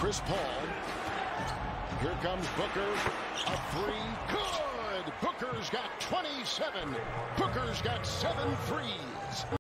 Chris Paul. Here comes Booker. A three. Good. Booker's got 27. Booker's got 7 threes.